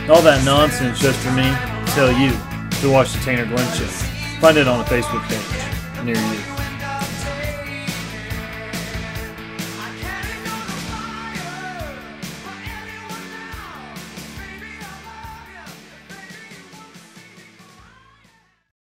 All that nonsense just for me to tell you to watch the Tanner Glenn Show. Find it on a Facebook page near you.